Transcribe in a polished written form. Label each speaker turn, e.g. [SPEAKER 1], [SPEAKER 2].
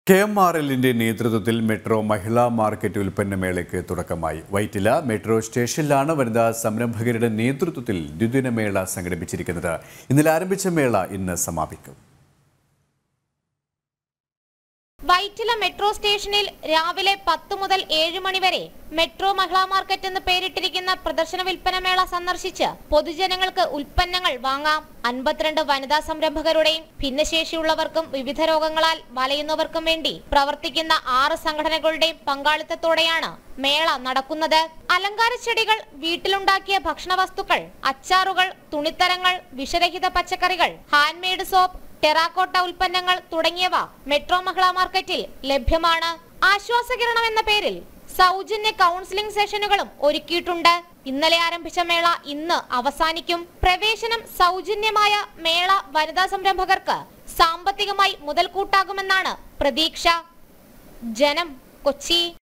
[SPEAKER 1] KMRLന്റെ നേതൃത്വത്തിൽ മെട്രോ മഹിളാ മാർക്കറ്റ് ഉൽപ്പന്നമേളയ്ക്ക് തുടക്കമായി. വൈറ്റില മെട്രോ സ്റ്റേഷനിലാണ് വനിതാ സംരംഭകരുടെ നേതൃത്വത്തിൽ ദ്വിദിന മേള സംഘടിപ്പിച്ചിരിക്കുന്നത്. ഇന്നലെ ആരംഭിച്ച മേള ഇന്ന് സമാപിക്കും.
[SPEAKER 2] വൈറ്റില മെട്രോ സ്റ്റേഷനിൽ രാവിലെ 10 മുതൽ 7 മണി വരെ മെട്രോ മഹിളാ മാർക്കറ്റ് എന്ന് പേരിട്ടിരിക്കുന്ന പ്രദർശന വിൽപ്പന മേള സന്ദർശിച്ച് പൊതുജനങ്ങൾക്ക് ഉൽപ്പന്നങ്ങൾ വാങ്ങാം. 52 വനിതാ സംരംഭകരുടെയും ഭിന്നശേഷിയുള്ളവർക്കും വിവിധ രോഗങ്ങളാൽ വലയുന്നവർക്കും വേണ്ടി പ്രവർത്തിക്കുന്ന 6 സംഘടനകളുടെയും പങ്കാളിത്തത്തോടെയാണ് മേള നടക്കുന്നത്. അലങ്കാര ചെടികൾ, വീട്ടിലുണ്ടാക്കിയ ഭക്ഷണ വസ്തുക്കൾ, അച്ചാറുകൾ, തുണിത്തരങ്ങൾ, വിഷരഹിത പച്ചക്കറികൾ, ഹാൻഡ്മെയ്ഡ് സോപ്പ്, ടെറാക്കോട്ട ഉൽപ്പന്നങ്ങൾ തുടങ്ങിയവ മെട്രോ മഹിളാ മാർക്കറ്റിൽ ലഭ്യമാണ്. ആശ്വാസകിരണം എന്ന പേരിൽ സൗജന്യ കൗൺസിലിംഗ് സെഷനുകളും ഒരുക്കിയിട്ടുണ്ട്. ഇന്നലെ ആരംഭിച്ച മേള ഇന്ന് അവസാനിക്കും. പ്രവേശനം സൗജന്യമായ മേള വനിതാ സംരംഭകർക്ക് സാമ്പത്തികമായി മുതൽക്കൂട്ടാകുമെന്നാണ് പ്രതീക്ഷ. ജനം, കൊച്ചി.